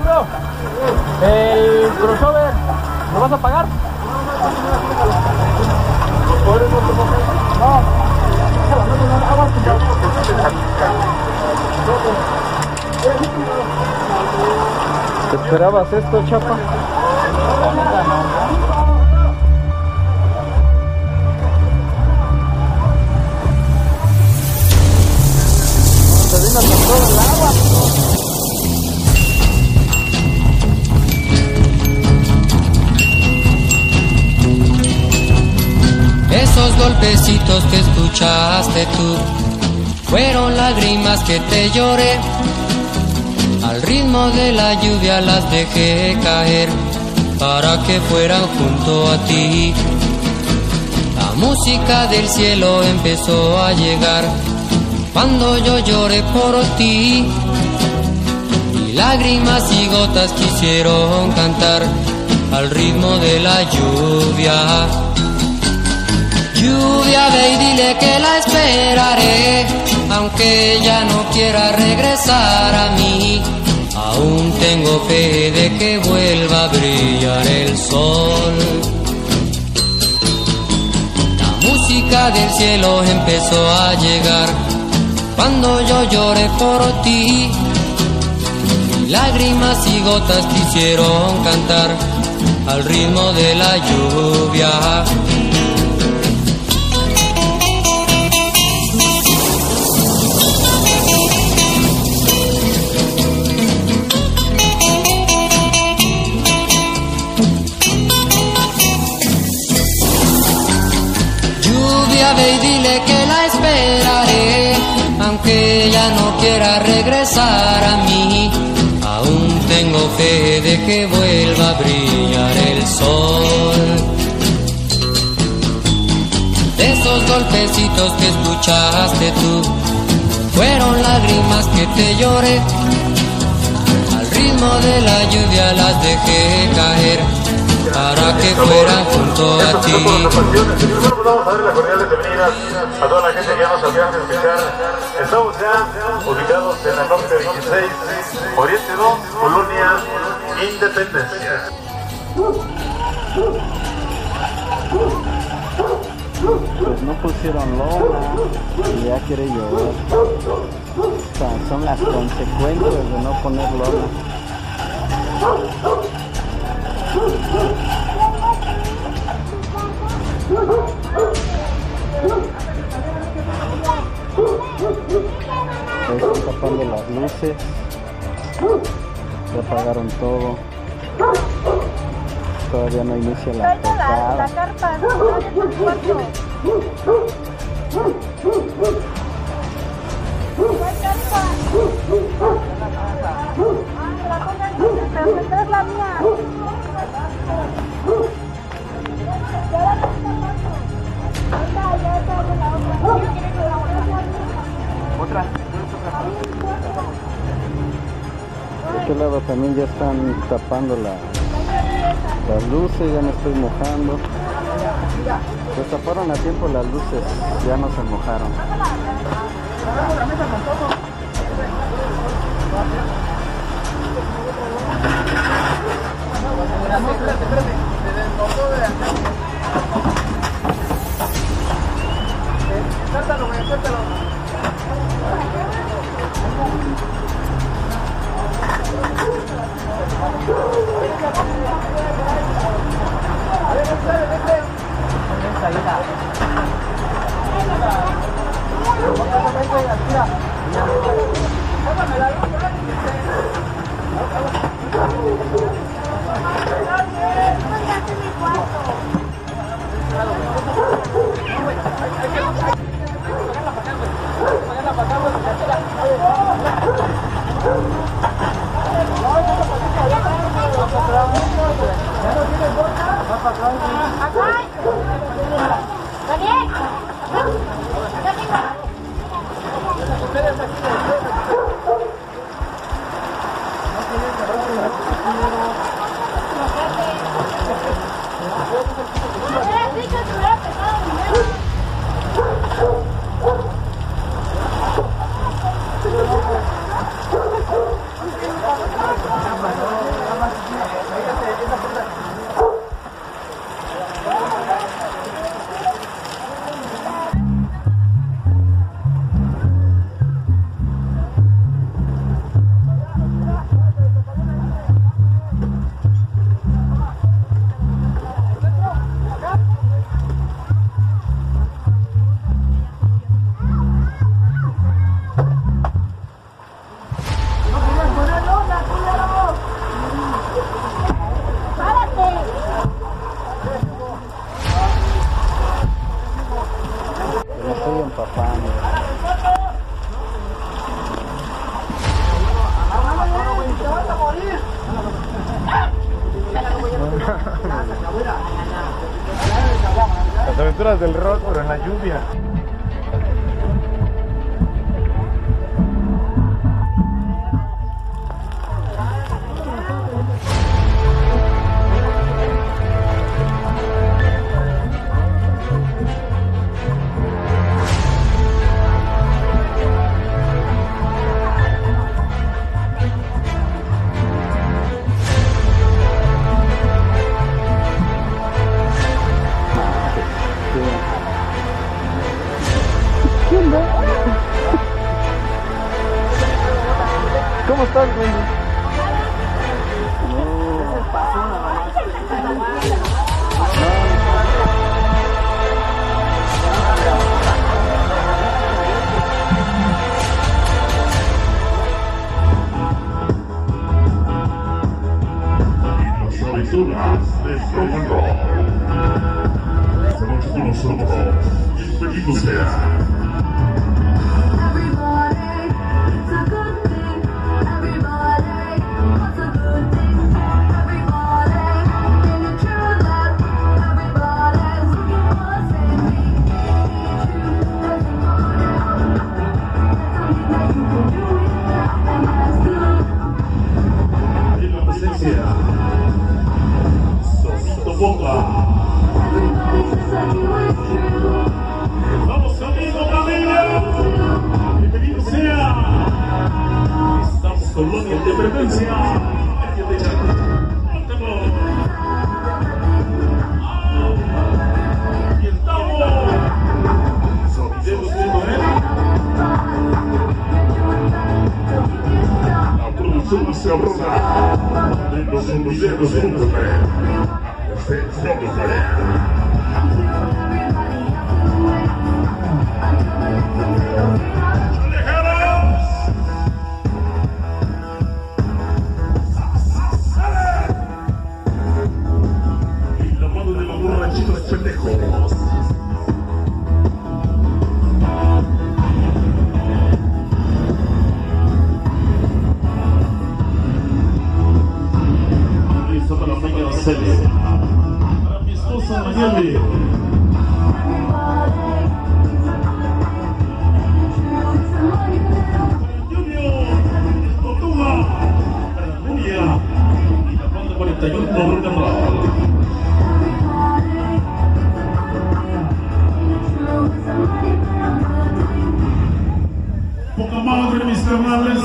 bro. El crossover, ¿lo vas a pagar? No. ¿Te esperabas esto, chapa? Se vino con todo el agua. Esos golpecitos que escuchaste tú fueron lágrimas que te lloré. Al ritmo de la lluvia las dejé caer para que fueran junto a ti. La música del cielo empezó a llegar cuando yo lloré por ti. Y lágrimas y gotas quisieron cantar al ritmo de la lluvia. Lluvia, ve y dile que la esperaré, aunque ella no quiera regresar a mí. Aún tengo fe de que vuelva a brillar el sol. La música del cielo empezó a llegar cuando yo lloré por ti. Lágrimas y gotas quisieron cantar al ritmo de la lluvia. Ve y dile que la esperaré, aunque ella no quiera regresar a mí. Aún tengo fe de que vuelva a brillar el sol. De esos golpecitos que escuchaste tú fueron lágrimas que te lloré. Al ritmo de la lluvia las dejé caer para que fueran junto a ti. Vamos a dar la cordial bienvenida a toda la gente que ya nos alcanza a escuchar. Estamos ya ubicados en el norte 26, Oriente 2, Colonia Independencia. Pues no pusieron lona y ya quiere llover. O sea, son las consecuencias de no poner lona. Ahí están tapando las luces. Ya apagaron todo. Todavía no inicia la tocada. La carpa, no el cuarto. ¿Cuál carpa? La pongan, pero esta es la mía. ¿Otra? De este lado también ya están tapando las luces, ya me estoy mojando. Pues taparon a tiempo las luces, ya no se mojaron. Suéltalo, güey, suéltalo. aventuras del rock, pero en la lluvia. ¿Cómo estás, Wendy? Las aventuras de rock and roll. Esta noche con nosotros, bienvenido sea. Vamos amigos, familia, bienvenido sea. Estamos Colonia Independencia. Aquí estamos. La producción se abrona de los videos y la mano de los borrachitos pendejos. Listo para la señora Celia. Para mi esposa Mayeli. Y la banda 41 rock and roll. Poca madre, mis carnales.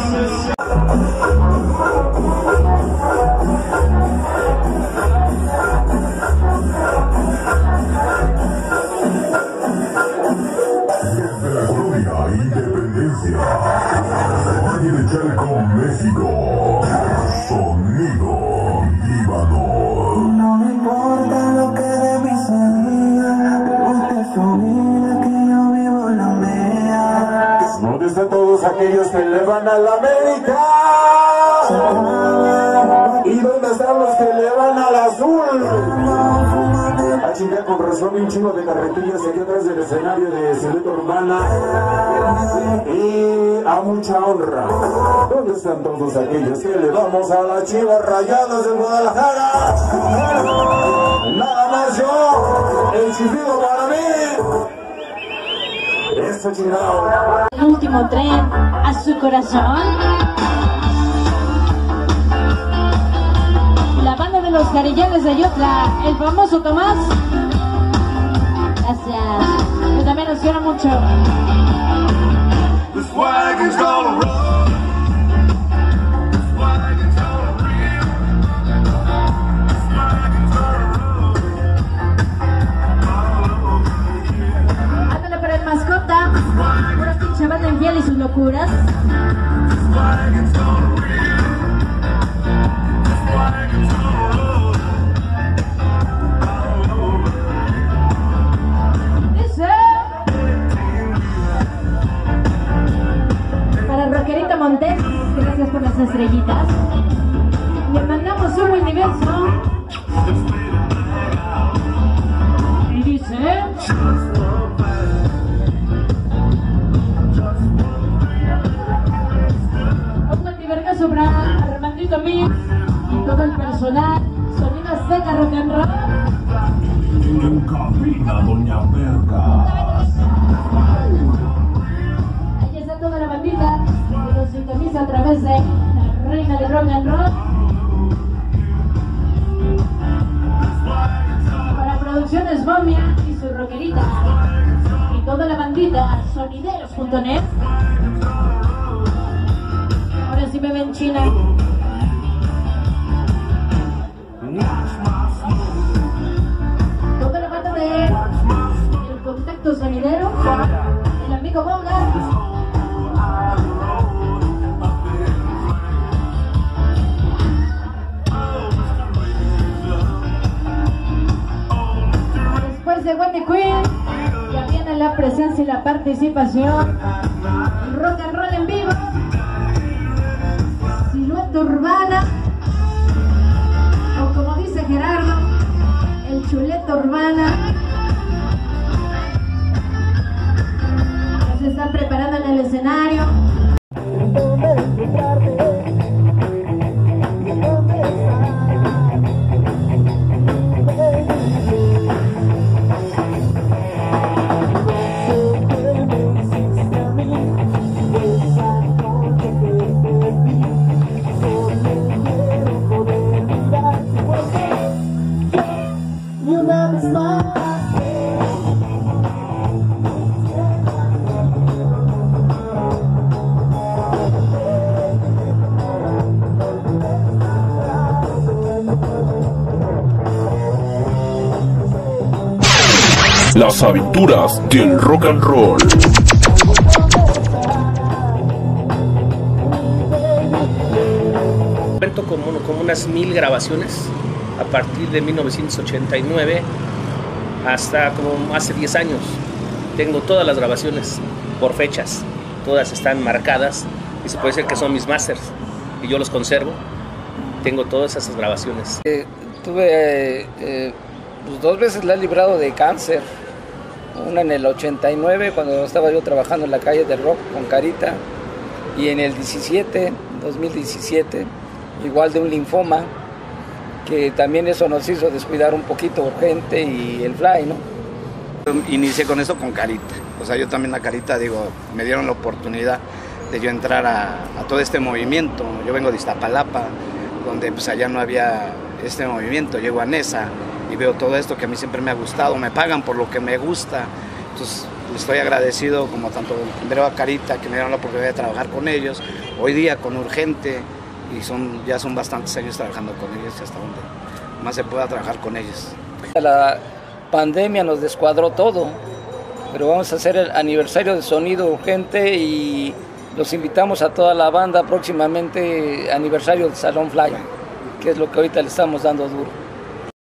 Desde la Colonia Independencia, Valle de Chalco, México, sonido Líbano. No me importa lo que de mí se diga, usted es su vida, que yo vivo la mía. ¿Dónde están todos aquellos que le van a la América? ¿Y dónde están los que le van al azul? A chingar, con razón, un chingo de carretillas aquí atrás del escenario de Silueta Urbana. Y a mucha honra, ¿dónde están todos aquellos que le vamos a las Chivas Rayadas de Guadalajara? Nada más yo, el chiflido para mí. Eso chingado. El último tren a su corazón. La banda de los Carillanes de Ayotla, el famoso Tomás. Gracias. Yo también los quiero mucho. Ándale para el mascota. Pura pinche banda infiel y sus locuras. Para Roquerito Montes, gracias por las estrellitas. Le mandamos un universo. Y dice... Un antivergazo para Armandito Mix y todo el personal. Sonido Azteca Rock and Roll. En cabina, Doña Perca. Ahí está toda la bandita que nos sintoniza a través de la reina del rock and roll. Para Producciones Momia y su rockerita. Y toda la bandita, sonideros.net. Ahora sí me ven China. Toda la banda de El Contacto Sonidero, el amigo Boga. Después de Wendy Queen, ya viene la presencia y la participación. Rock and roll en vivo. Silueta urbana. O como dice Gerardo, el chuleta urbana. Ya se están preparando en el escenario. Las aventuras del rock and roll. Cuento como unas 1000 grabaciones a partir de 1989 hasta como hace 10 años. Tengo todas las grabaciones por fechas, todas están marcadas y se puede decir que son mis masters y yo los conservo. Tengo todas esas grabaciones. Tuve pues 2 veces la he librado de cáncer. Una en el 89 cuando estaba yo trabajando en la calle del rock con Carita, y en el 2017 igual de un linfoma, que también eso nos hizo descuidar un poquito Urgente y el Fly, ¿no? Inicié con eso con Carita, o sea, yo también a Carita, digo, me dieron la oportunidad de yo entrar a todo este movimiento. Yo vengo de Iztapalapa, donde pues allá no había este movimiento. Llego a Nesa y veo todo esto que a mí siempre me ha gustado, me pagan por lo que me gusta, entonces estoy agradecido como tanto primero a Carita, que me dieron la oportunidad de trabajar con ellos, hoy día con Urgente, y ya son bastantes años trabajando con ellos, hasta donde más se pueda trabajar con ellos. La pandemia nos descuadró todo, pero vamos a hacer el aniversario de Sonido Urgente y los invitamos a toda la banda próximamente, aniversario de Salón Fly, que es lo que ahorita le estamos dando duro.